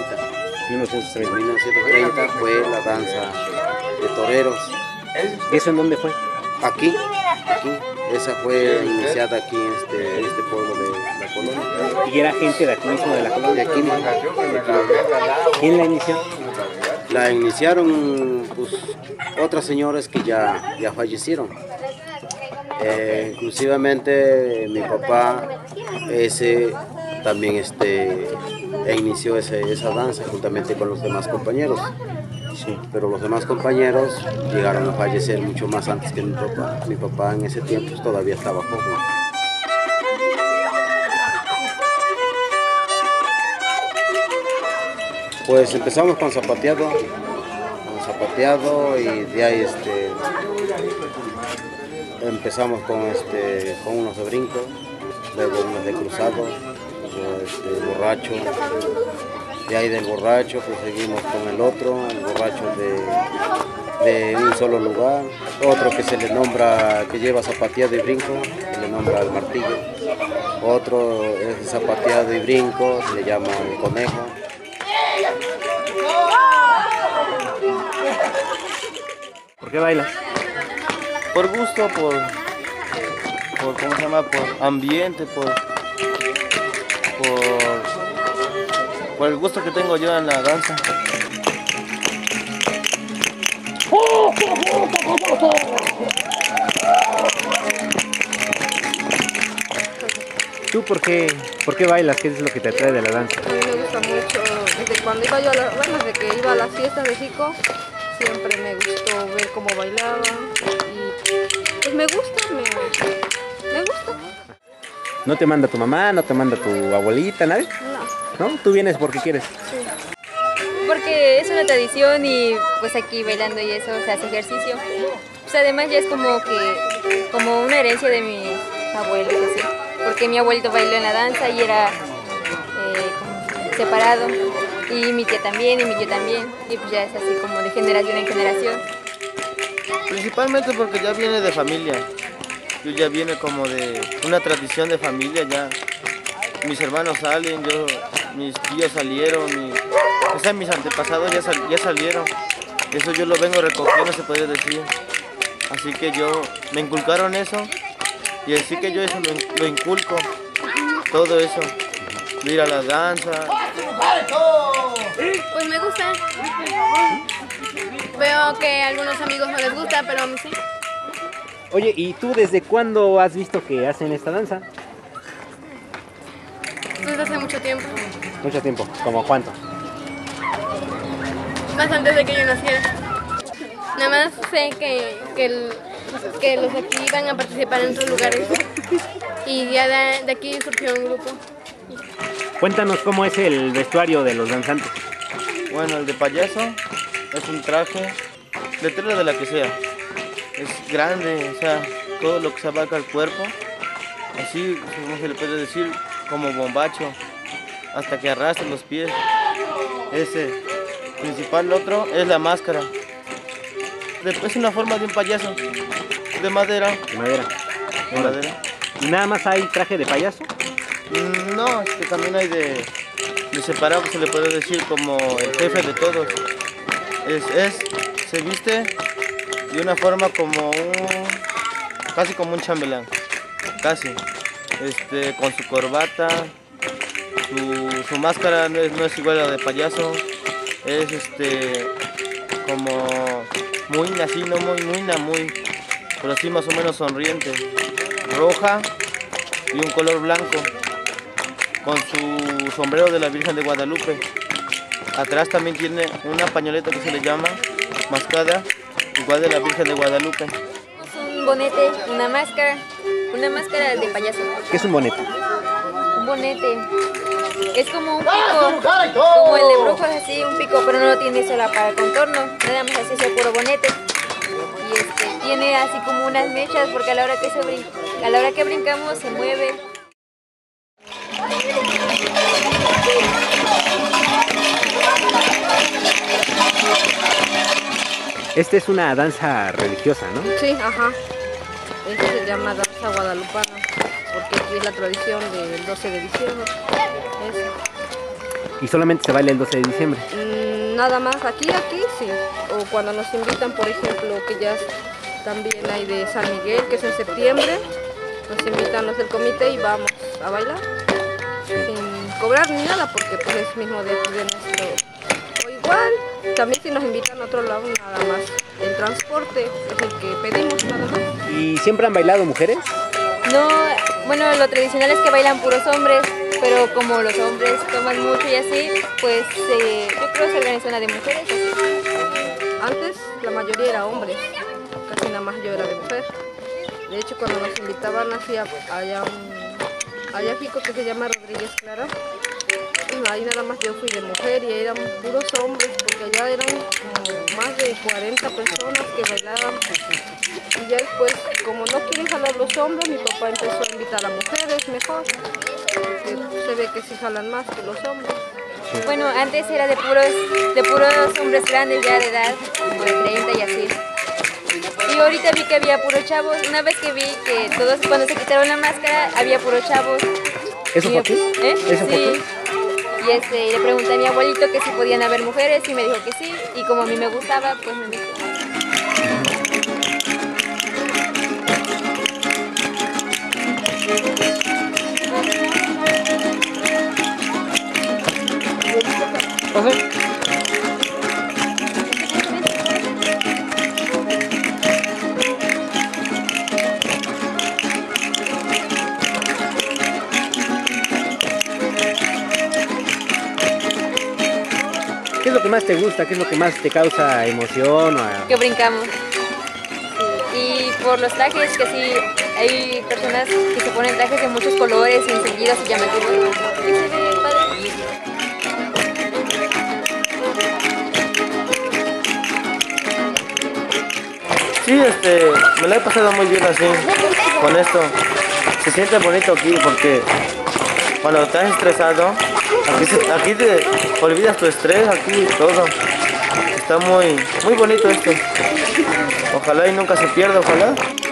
1930. 1930 fue la danza de toreros. ¿Y eso en dónde fue? Aquí. Esa fue iniciada aquí en este pueblo de la colonia. ¿Y era gente de aquí mismo, de la colonia? De aquí mismo. ¿Quién la inició? La iniciaron pues, otras señoras que ya fallecieron. Inclusivamente mi papá también inició esa danza juntamente con los demás compañeros. Sí, pero los demás compañeros llegaron a fallecer mucho más antes que mi papá. Mi papá en ese tiempo todavía estaba joven. Pues empezamos con zapateado y de ahí empezamos con unos de brinco, luego unos de cruzado, luego borracho. De ahí del borracho pues seguimos con el borracho de un solo lugar, otro que se le nombra, que lleva zapateado y brinco, se le nombra el martillo, otro es de zapateado y brinco, se le llama el conejo. ¿Por qué bailas? Por gusto, por ¿cómo se llama? Por ambiente, por el gusto que tengo yo en la danza. ¿Tú por qué bailas? ¿Qué es lo que te atrae de la danza? A mí me gusta mucho, desde cuando iba yo desde que iba a las fiestas de Chico, siempre me gustó ver cómo bailaban y pues me gusta. ¿No te manda tu mamá, no te manda tu abuelita, nadie? No. ¿No? ¿Tú vienes porque quieres? Sí. Porque es una tradición y pues aquí bailando y eso se hace ejercicio. Pues además ya es como una herencia de mis abuelos, así. Porque mi abuelito bailó en la danza y era separado. Y mi tía también, y mi tío también. Y pues ya es así como de generación en generación. Principalmente porque ya viene de familia. Yo ya viene como de una tradición de familia, ya mis hermanos salen, mis tíos salieron, mis antepasados ya salieron. Eso yo lo vengo recogiendo, se puede decir. Así que me inculcaron eso y así que yo eso lo inculco, todo eso, de ir a la danza. Pues me gusta. Veo que a algunos amigos no les gusta, pero a mí sí. Oye, ¿y tú desde cuándo has visto que hacen esta danza? Desde hace mucho tiempo. Mucho tiempo. ¿Cómo cuánto? Más antes de que yo naciera. Nada más sé que los de aquí iban a participar en otros lugares. Y ya de aquí surgió un grupo. Cuéntanos cómo es el vestuario de los danzantes. Bueno, el de payaso es un traje de tela de la que sea. Es grande, o sea, todo lo que se abarca el cuerpo, así como se le puede decir, como bombacho, hasta que arrastra los pies. Ese principal, otro es la máscara. Es una forma de un payaso, de madera. De madera. De madera. ¿Y nada más hay traje de payaso? No, también hay de separado, se le puede decir como el jefe de todos. Se viste de una forma casi como un chambelán, casi, con su corbata, su máscara no es igual a la de payaso, es como muy así, no muy, pero así más o menos sonriente, roja y un color blanco, con su sombrero de la Virgen de Guadalupe. Atrás también tiene una pañoleta que se le llama mascada, igual de la Virgen de Guadalupe. Un bonete, una máscara de payaso. ¿Qué es un bonete? Un bonete es como un pico, como el de brujos, así un pico, pero no lo tiene sola para el contorno, nada más así es el puro bonete. Y tiene así como unas mechas porque a la hora que brincamos se mueve. Esta es una danza religiosa, ¿no? Sí, ajá. Esta se llama danza guadalupana, porque aquí es la tradición del 12 de diciembre. Eso. ¿Y solamente se baila el 12 de diciembre? Nada más aquí sí. O cuando nos invitan, por ejemplo, que ya también hay de San Miguel, que es en septiembre, nos invitan los del comité y vamos a bailar sin cobrar ni nada, porque pues es mismo de nuestro. O igual, también si nos invitan a otro lado, nada más. El transporte es el que pedimos, nada más. ¿Y siempre han bailado mujeres? No, bueno, lo tradicional es que bailan puros hombres, pero como los hombres toman mucho y así, pues yo creo que se organiza una de mujeres. Antes la mayoría era hombres, casi nada más yo era de mujer. De hecho, cuando nos invitaban hacia allá a Jico, que se llama Rodríguez Clara, ahí nada más yo fui de mujer y eran puros hombres, porque allá eran como más de 40 personas que bailaban. Y ya después, como no quieren jalar los hombres, mi papá empezó a invitar a mujeres mejor, porque se ve que sí jalan más que los hombres. Bueno, antes era de puros hombres grandes ya de edad, como de 30 y así. Y ahorita vi que había puros chavos. Una vez que vi que todos cuando se quitaron la máscara había puros chavos. ¿Eso fue aquí? ¿Eso fue aquí? Y le pregunté a mi abuelito que si podían haber mujeres y me dijo que sí. Y como a mí me gustaba, pues me invitó. ¿Qué es lo que más te gusta? ¿Qué es lo que más te causa emoción? Que brincamos. Sí. Y por los trajes, que sí, hay personas que se ponen trajes de muchos colores y encendidos y llamativos. Y se ve padre. Sí, me la he pasado muy bien así, con esto. Se siente bonito aquí porque cuando estás estresado, aquí te olvidas tu estrés, aquí todo. Está muy bonito esto. Ojalá y nunca se pierda, ojalá.